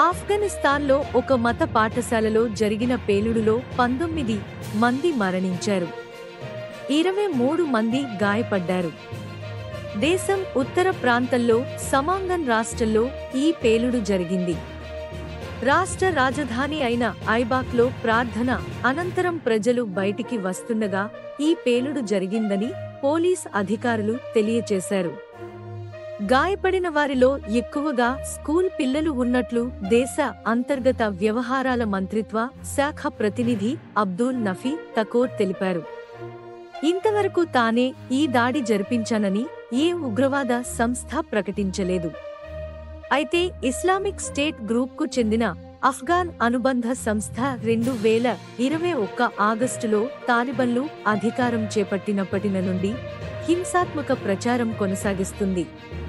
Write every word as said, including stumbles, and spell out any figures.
ఆఫ్ఘనిస్తాన్లో ఒక మత పాఠశాలలో జరిగిన పేలుడులో పంతొమ్మిది మంది మరణించారు. ఇరవై మూడు మంది గాయపడ్డారు. దేశం ఉత్తర ప్రాంతంలో సమాంగన్ రాష్ట్రంలో ఈ పేలుడు జరిగింది. రాష్ట్ర రాజధాని అయిన ఐబాక్లో ప్రార్థన అనంతరం ప్రజలు బయటికి వస్తుండగా ఈ పేలుడు జరిగిందని పోలీస్ అధికారులు తెలియచేశారు. గాయపడిన వారిలో ఎక్కువగా స్కూల్ పిల్లలు ఉన్నట్లు దేశ అంతర్గత వ్యవహారాల మంత్రిత్వ శాఖ ప్రతినిధి అబ్దుల్ నఫీ తకోర్ తెలిపారు. ఇంతవరకు తానే ఈ దాడి జరిపించానని ఏ ఉగ్రవాద సంస్థ ప్రకటించలేదు. అయితే ఇస్లామిక్ స్టేట్ గ్రూప్కు చెందిన అఫ్ఘాన్ అనుబంధ సంస్థ రెండు వేల ఇరవై ఒక్క ఆగస్టులో తాలిబన్లు అధికారం చేపట్టినప్పటి నుండి హింసాత్మక ప్రచారం కొనసాగిస్తుంది.